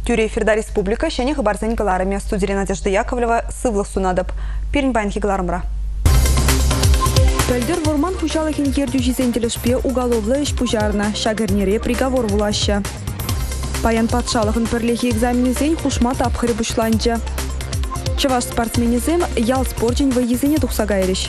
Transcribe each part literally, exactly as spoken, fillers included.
Тюре Ферда Республика шене хабарзен галарами. Студия Надежда Яковлева сывлых сунадып. Пиринбайнхи галарымра. Пөлдер ворман хушалахин ердю жизентелешпе уголовлы иш пужарна. Шагернере приговор вулаща. Паян патшалахын перлехи экзаменезен хушма тапхыры бушланча. Чаваш спортсменезем ял спорчень выезене тухсагайриш.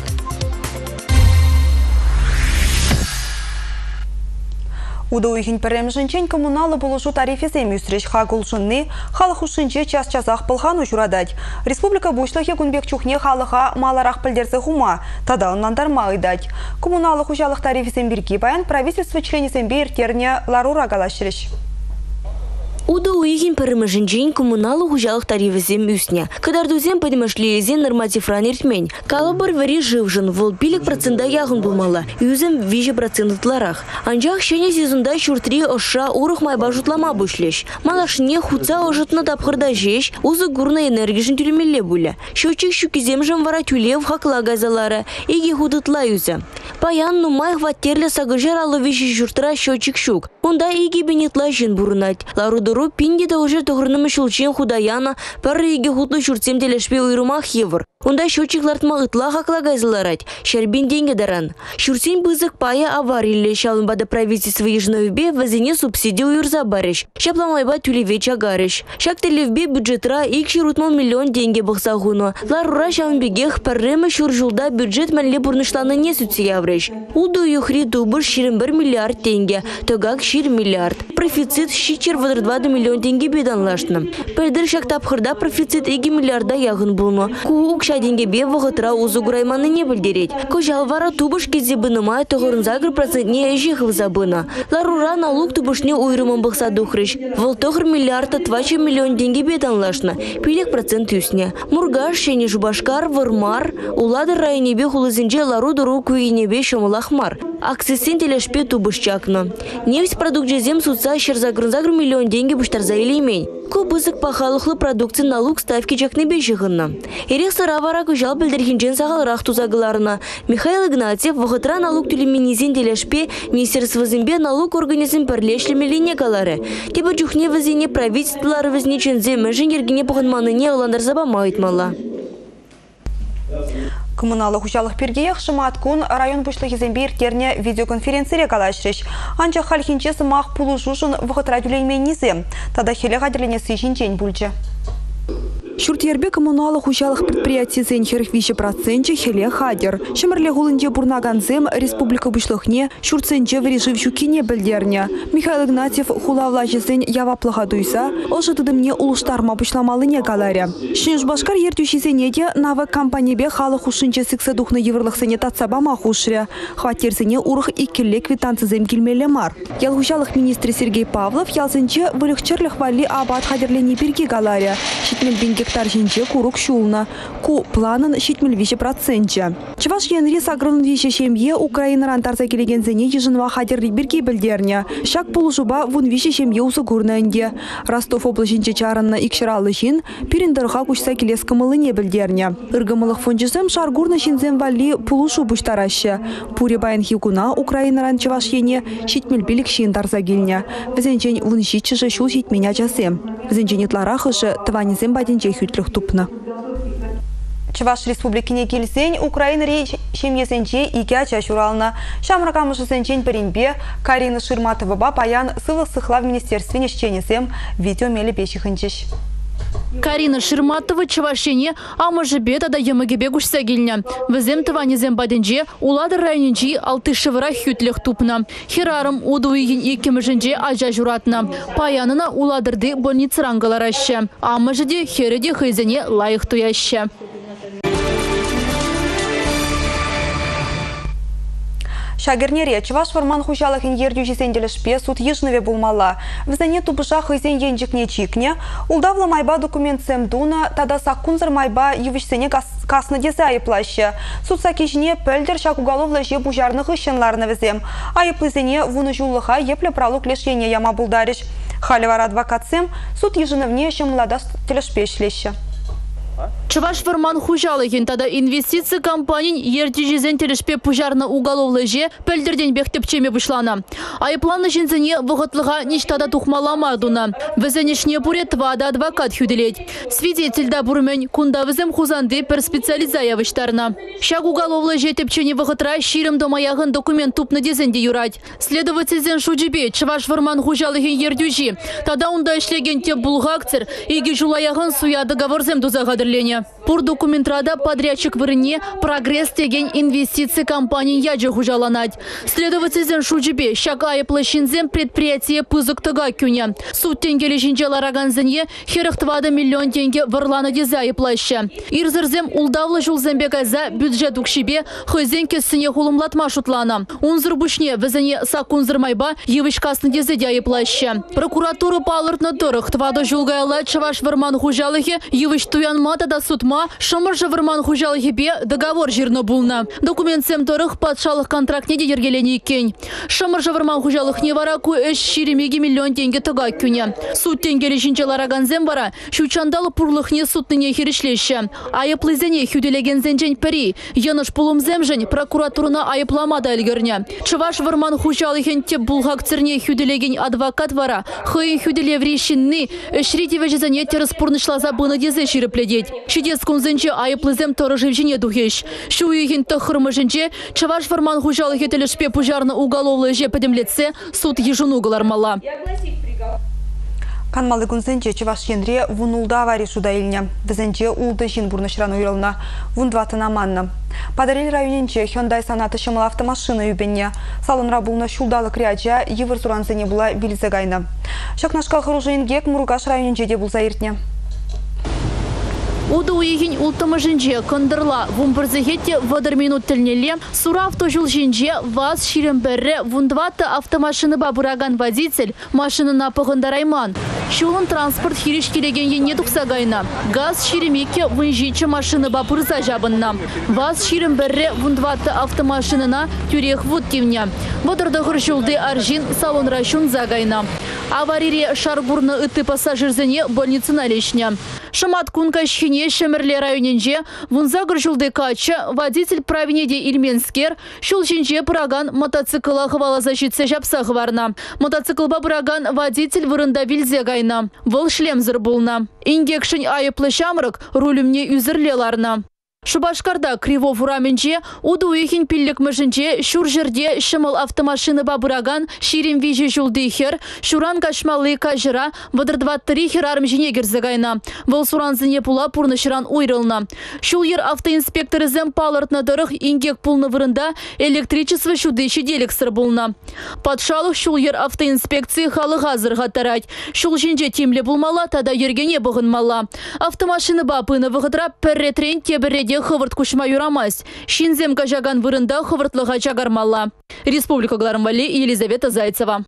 Удуихин перемженчен коммуналы болушу тарифезем үстреш хагулшынны халық ушынче час-часах пылхану журадать. Республика бушлахе кунбек чухне халыха маларах пілдерсе хума, тада оннандар мағыдать. Коммуналы хужалық тарифезем бірге баян правительство членесен бейіртерне ларура галашырыш. Удуихин перемженчен коммуналы хужалық тарифезем үсне. Кадардузем подимашлиезен нормативран иртмень. Калабар вери живжен, вол пилик процента яғын булмала. Юзем виже процентларах. Анжақ шене сезонда шуртри оша урых майба жутлама бушлеш. Малашне хуца ожытна тапхырда жеш, узы гурна энергишін тюлемелле буля. Шочек шукизем жан вара тюлев хакла газалара, иги худытла юза. Паян нумай хваттерле сагыжер аловиші журтра шочек шук. Онда иги бенетла жен бурнать. Ларудору пинди да уже тогырнымы шулчен худаяна, пары иги хутлы журтсем телешпе уйрумах евр. Онда шочеклартма ытла хакла газаларать, шарбин деньги даран. Шурсен бызык пая аварилле шалынбада правительство ежновбе вазине субсидию юрза барыш. Шапламайба тюлевеча гарыш. Шак телевбе бюджетра икши рутмал миллион деньги бахса хуну. Ларура шамбегех паррема шуржулда бюджет манле бурнышланы не сутси яврыш. Уду юхри дубыр ширин бір миллиард тенге, тогак шир миллиард. Профицит шичер вадыр двады миллион тенге беданлашны. Пәлдір шак тапхырда профицит иги миллиарда яғын булну. Куук деньги бе вағытра узу гурайманы не білдерет. Кожал вара тубыш кезе бынымай тоғырын загыр процентне әжіғыл забына. Ларура налук тубышне уйрымын бұқса дұқрыш. Вол тоғыр миллиарда двадцать миллион деньги беданлашны. Пилек процент үсне. Мургаш, шене жубашкар, вырмар, улады районебе хулызынже лару дұру күйінебе шомылахмар. Аксесен телешпе тубыш чакны. Нефть продукт жезем сутса шерзагрын загыр миллион деньги бұштарза илеймень. Кубызык пахалықлы продукция налук ставки чакны бежіғынна. Ерек сыравара күжал білдірхінжен сағалырақ тузағыларына. Михаил Игнатьев вғытра налук түлеменезен телешпе министерствозымбе налук организм пірлешлемеліне калары. Тепі жүхне візіне правительстволары візнечензе мәжін ергене бұғынманыне оландар забама айтмала. Коммуналы хужалық пергеях шыматкун район бұшлығы зембе иртерне видеоконференцияре калашрыш. Анча халхинче сымақ пулу жушын вғытра түлейменизе. Тада хеле ғадерленесі жинчен бүлчі. Шуртьербе коммуналы хужалық предприятие зенхерх вище проценте хеле хадер. Шымырле гулынде бурнаганзем республика бұшлықне шуртсенче в режим шукине білдерне. Михаил Игнатьев хулавла жезен яваплыға дуйса, олжы тыдымне улыштарма бұшламалыне галаря. Шынжбашкар ертушизене де навык компаниябе халы хушынче сыкса духны еврлықсене татсабама хушря. Хватерсене урых иккелле квитанцизем келмеле мар. Ялхужалық министр Сергей Павлов ялзенче вылықчерлых вали абат хадерлене берге галаря. Шитмен бенге гектар жинче курук шулна. Ку планын шитмел вище процентче. Чаваш янри сагрын вище шемье Украинаран тарса келеген зене ежынва хадерли бірге білдерне. Шак полушуба вун вище шемье усы гурнанде. Ростов облачинче чаранна икширалы шин пирендерха кучса келескамылыне білдерне. Иргамылық фончесем шаргурна шинзем вали полушу буштараще. Пури баян хикуна Украинаран чаваш ене шитмел билік шин тарса келне. Візенчен вун шитчеже шул шитменя часем. Візенчен итларахышы тванезем баденче хютлых тупна. Чаваш республикине келсен Украина речь шемьесенче ике чаш урална. Шамракамышы сенчен перенбе Карина Ширматова ба паян сывых сыхла в министерстве нещенесем видео мели пещихынчеш. Карина Ширматова чавашене амажы бета да емігебе күшсе келіне. Візем тыванезем баденже улады районенчи алты шывыра хютлех тупна. Херарым удуйген екеміжінже ажа журатна. Паянына уладырды больницарангалараще. Амажыде хереде хызене лайық туяще. Шагернере Чаваш варман хужалахын ердю жесенделешпе суд ежныве булмала. Візане тупыша хызен енжікне чикне, улдавла майба документ семдуна, тада саккунзар майба евішсене касны дезе айыплаще. Суд сакежіне пөлдер шак уголовла же бужарных ищенларны візем. Айыплызене вуны жулыха епле пралук лешене яма булдариш. Халивар адвокатсем суд ежнывне шымлада телешпе шлеще. Чуваш варман хужалыгин тада инвестиция компанин ертежизен телешпе пужарна уголовлы же пөлдерден бехтепчеме бушлана. Айпланы жинзене вғытлыға ништада тухмаламадуна. Візенешне буре твада адвокат хюделет. Свидетельда бурмен кунда візем хузанды пер специализая выштарна. Шаг уголовлы же тепчене вғытра ширым домаягын документ тупны дезенде юрать. Следовательзен шуджибе чуваш варман хужалыгин ердюжи. Тада унда ишлеген те булгактер иги жулаягын суя договорзем дузагадырлене. Пур документрада подрядчик вырыне прогресс теген инвестиции компании яджи хужаланать. Следовательзен шуджибе шаг айыплы шинзем предприятие пызык тыга кюне. Суд тенгелі жинжалараганзыне херых твада миллион тенге варланы дезе айыплаще. Ирзырзем улдавлы жулзембеказа бюджет укшибе хызен кесіне хулымлатма шутлана. Унзыр бушне візіне сакунзырмайба евышкасны дезе де айыплаще. Прокуратура палыртны дырых твада жулгайла чаваш варман хужалыхе евыш туянмата да судма шымыржы варман хужалыхе бе договор жирны булна. Документсем дырых патшалық контрактне де ергелені кен. Шымыржы варман хужалых не вара ку эш ширемеге миллион тенге тыга күне. Суд тенгелі жинчалараганзем вара шучандалы пурлыхне судныне херешлеші. Айыплызене хюделеген жен пәри. Яныш пулымзем жен прокуратурына айыпламада әлгірне. Чываш варман хужалыхен теп булгакцерне хюделеген адвокат вара. Хыйын хюделеврешінні эшритеве жезене теріс пурнышлаза бұны дезе ширепледет. Шидес күнзенче айыплызем торы живжене духеш. Шу үйген тұхырмы жінче чываш варман хужалыхе телешпе пужарны уголовлы же подемлетсе суд ежуну галармала. Канмалы күнзенче чываш енре вунулда аварий шуда илне. Візенче улды жин бурнышран уйрылна. Вундватына манна. Падарел районенче Hyundai санаты шымыл автомашина юбенне. Салынра булна шулдалы кряча евір суранзене була билзе гайна. Шакнашкал хыружейнгек Мургаш районенче де булза иртне. Уды уйгин ултымы жинже кындырла вумбырзыгетте вадыр минут тілнеле сура автожул жинже ваз ширемберре вундваты автомашины бабураган водитель машинына пығындарайман. Шулын транспорт хириш келеген ене тұқсагайна. Газ ширемеке вынжичі машины бабурза жабынна. Ваз ширемберре вундваты автомашинына тюрех вуд кевне. Вадырдығыр жулды аржин салон рашун загайна. Аварире шарбурны ыты пассажирзене больницына лешне. Шамат кунка шхине шемерле районенже вунзагыр жулды кача водитель правенеде Ильменскер шул жинже пыраган мотоцикла хвала защитсе жапсағы варна. Мотоциклба пыраган водитель вырында вилзе гайна. Выл шлемзір булна. Ингекшін айыплы шамрык рулюмне үзірлеларна. Шубашкарда Кривов ураменче уды уйхин пиллік мүшінче шур жерде шымыл автомашины бабыраган ширим вижі жулды хер, шуран кашмалы кажыра вадырдваттыры хер армжине герзегайна. Выл суранзыне пула пурнышыран уйрылна. Шул ер автоинспекторы зем палыртна дырых ингек пулны вырында электричество шуды шеделік сыр булна. Патшалық шул ер автоинспекции халы ғазырға тарать. Шул жинже темле булмала, тада ергене бұғынмала. Автомашины бапыны вғытра пәрретрен тебіреде хывырт кушма юрамась. Шинзем кажаган вырында хывыртлыға чагармалла. Республика Гларамвали, Елизавета Зайцева.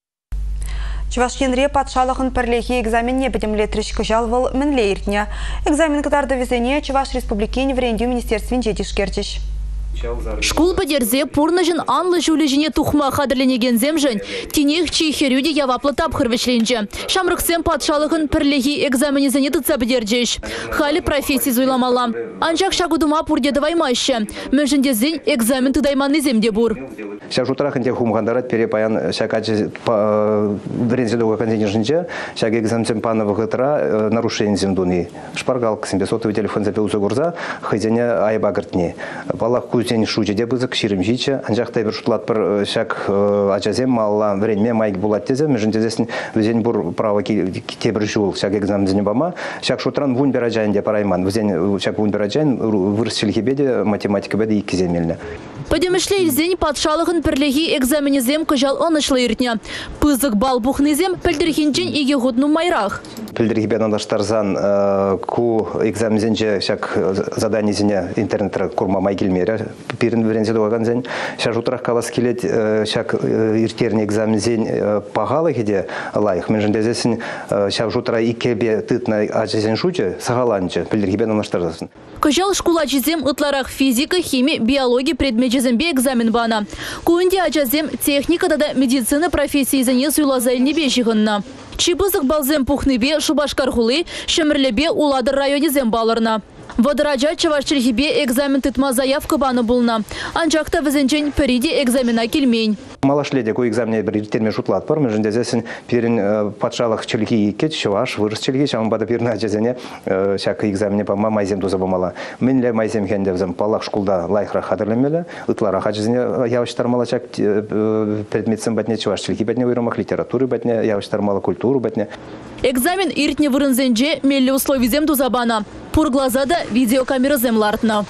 Чуваш енре патшалығын пірлехи экзаменне бідімлетрішкі жалвыл мінле иртне. Экзамен кытарды везене Чуваш республикин вренде министерствен жетішкертіш. Школ подерзе пурнажын анлы жулежіне тухма қадырленеген земжін, тенех чейхерюде яваплы тапхырвешленже. Шамрықсем патшалығын пірлеги экзаменезіне тұтса бідерджеш. Халі профессий зойламала. Анжақ шагудума пурдеді ваймаще. Мәжіндезін экзамен тұдайманны земде бұр. Шак жутырақын тек хумғандарат перепаян шакачы врензелуға контейнержінже, шак экзамен паны вғытыра нарушение земдуны. Шпаргалк семьбе сотовый телефон запеусы гурза, хызене айба гыртне. Балақ күзен шуче де бызык ширим жиче, анжақтай бір шутлат бір шак ачазем малла вренме майк булат тезе, межіндезесін візен бұр право тебір жул шак экзамензіне бама, шак шутран вун бераджайын де парайман, візен шак вун бераджайын вырсилхе беде математика беде екі земелі. Подемішле илзен патшалығын пірлеги экзаменезем күжал онышлы иртне. Пызык бал бұхнезем пілдірхенчен еге ғудну майрақ. Пілдірхе бен анаштарзан ку экзамензенже шак заданезіне интернетра курма май келмері, пирін врензелі оған зен. Шак жутырақ калас келет, шак иртеріне экзамензен пағалы хеде лайық. Мен жіндезесін шак жутыра икебе тытна ачезен шуче сағаланчы пілдірхе бен анаштарзасын. Күжал шкула жезем ытларах физика, химия, биология предмет жезембе экзамен бана. Куынде ажазем техникада да медицина профессии зане суйлазайны бешігінна. Чибызық балзем пухныбе Шубашкар хулы, Шемірлебе уладыр районе зем балырна. Водораджа чаваш чельхибе экзамен тытма заявка баны булна. Анжакта візенчен периде экзамена келмейн. Малашледе ку экзамене бір терме шутлат бар. Межінде зесін перін патшалық челги кет, чаваш, вырыс челги, шамын бада перін ажазене шақы экзамене па майзем доза бомала. Менле майзем хенде взем палақ шкулда лайхра хадырлемелі, ытлара хажазене явыштар мала чак предметсен бәтне чаваш челги бәтне выйрамах, литературы бәтне, явыштар мала культуру бәтне. Экзамен иртне вырынзенже мелли условизем дузабана. Пур глазада видеокамера землартна.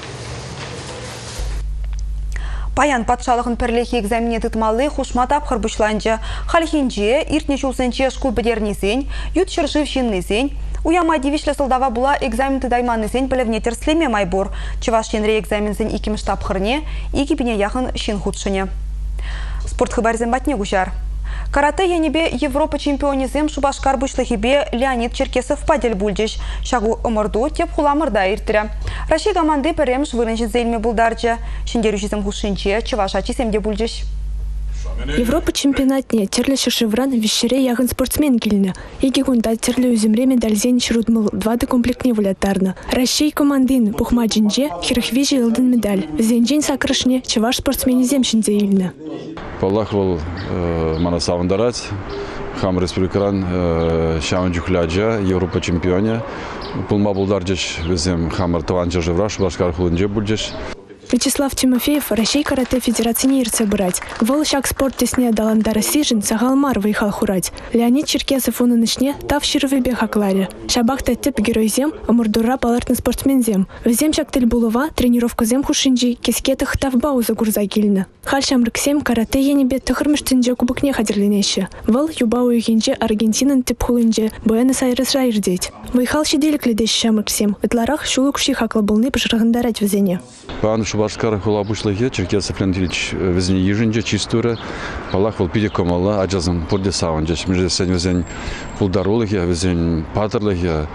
Паян патшалығын пірлехи экзамене тұтмалы хушма тапқыр бұшланжы. Халхинже, иртне шулсенче шкул бідернесен, ют шыршыв шиннесен, уяма девишлі сылдава була экзамен тұдайманнесен білівне терслеме майбур. Чываш шенре экзаменсен икіміш тапқырне, икіпіне яқын шин худшыне. Спорт хыбарзен батне гушар. Карате енебе Европа чемпионизем шубашкар бұшлығыбе Леонид Черкесов падел бульдеш. Шагу ымырду теп хуламырда иртірі. Раши команды пірем швырыншын зелме бұлдарчы. Шындерушізім хушынче чываша чесемде бульдеш. Европа чемпионатне терлі шыршывран вещере яғын спортсмен келіні. Еге күнда терлі өзімре медальзен шырудмыл двады комплектне вылятарны. Рашей командын пухма джинже хирхвежі елдін медаль. Візенжен сакрышне чываш спортсмені земшінзе еліні. Паллах был мана савандарать, хам республикаран шаун джухляджа, Европа чемпионе. Пулма булдарджеш везем хамар таванча живра, шубашкар хулынже бульджеш. Вячеслав Тимофеев, Рашей карате федерации не ирце брать. Волшак спорт тесне даландара сижен, сагалмар выехал хурать. Леонид Черкесов он начне, тав шировыбе хакларе. Шабах тетеп герой зем, амурдура палартный спортсмен зем. Взем шактель булова, тренировка зем хушинджи, кескетах тав бауза гурза гильна. Хальшам рыксем карате енебе тахырмыштынже кубыкне хадерленеше. Вол юбау югенже Аргентинан тип хулынже, Буэнос-Айрес райрдеть. Выехал щеделик ледеш шамрыксем, ытларах шулукши хакла булны пошаргандарать везене. Шубашкар хулабушлыхе Черкесов Леонидович везне ежинже чистуре. Палах вол пиде комала, аджазым порде саванже. Меже сен везен пулдарулыхе, везен патерлыхе.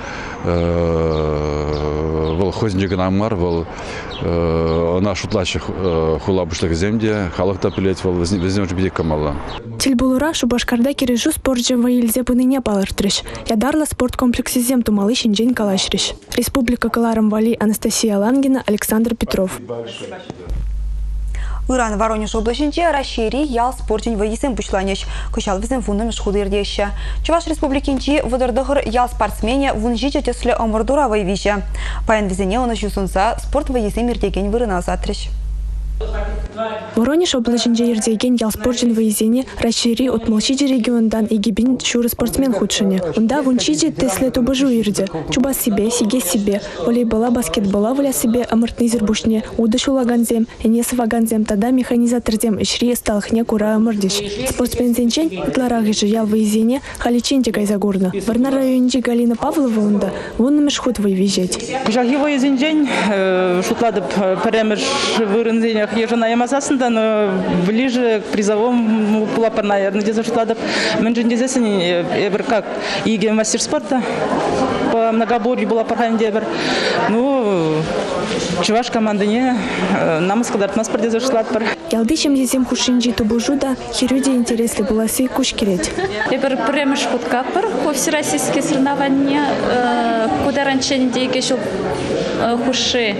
Вол хозинже гнамар, вол на шутлачах хулабушлых земде, халахта пилет, вол везне уже пиде комала. Тильбулура Шубашкарда кирежу спортже ваилзе пыныне палыртрыш. Ядарла спорткомплексе зем тумалы шинжен калашрыш. Республика Каларам Вали Анастасия Лангина, Александр Петров. Иран Воронеж облачынче расшири ял спортжен вайисен бушланеш. Кышал візен вунным шхудырдеші. Чуваш республикинчи выдырдығыр ял спортсмене вунжи жетеслі омырдура вайвиже. Паян візене оны жусунса спорт вайисен мердеген вырына затрыш. Воронеж облачынче ердеген ял спортжен вайисене расшири от Молчиджи региондан игибин шуры спортсмен худшыне. Унда вунчиджи тесле тубыжу ирде. Чуба себе, сиге себе. Волейбола, баскетбола воля себе амыртны зербушне. Удышу лаганзем, энесі ваганзем, тада механизаторзем ишри сталхне кура амырдиш. Спортсмен зенчен итларағыжы ял вайисене халиченде гайзагурна. Варна райончи Галина Павлова унда вунным шхуд вайвижет. Жаги вайисенчен шутладып премеш вырынзенях ежена ямасасында, но ближе к призовому пулапар, наверное, где зашутладып. Менжен дезесен эбер как иге мастер спорта по многоборью была парханде эбер. Ну, чуваш командыне намыс кадарт маспорде зашутладпар. Ялдышем зезем хушинджи тубужуда хирюде интересли буласы куш кереть. Эбер премеш хуткапар по всероссийские соревнования, куда раньше недельки еще хуши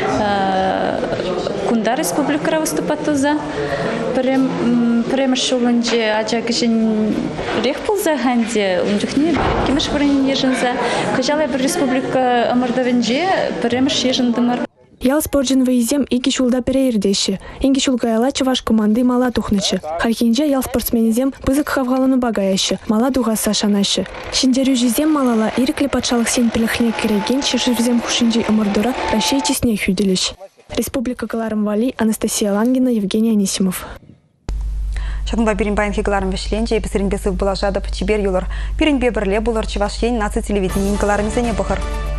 Кунда республика выступать за премеш шулынже аджагышын рехпул за ханде унжухне кимеш варен еженза кажалай бір республика амардавенже премеш ежендымар. Ял спортжен вайзем ики шулда переердеші. Инги шулгаяла чуваш команды мала тухнычы. Хархинже ял спортсменезем пызык хавгалыны багаяшы. Мала дугаса шанашы. Шиндерю жезем малала ирикле патшалық сен піліхне кереген шешівзем хушинжи амардура Рашей чесне хюделеш. Республика Каларам Вали, Анастасия Лангина, Евгений Анисимов. Шагынба Перенбайын хегларым вешленче, песерінбесів бұла жадып, чибер юлар. Перенбе бірле бұлар чываш ен наци телевидение инкаларым зене бұқыр.